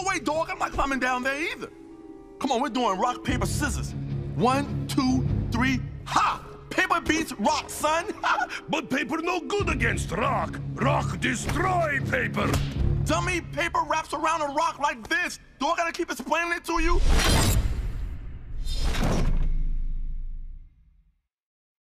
way, dog. I'm not climbing down there either. Come on, we're doing rock, paper, scissors. 1, 2, 3, ha! Paper beats rock, son. But paper no good against rock. Rock destroy paper. Dummy, paper wraps around a rock like this. Do I gotta keep explaining it to you?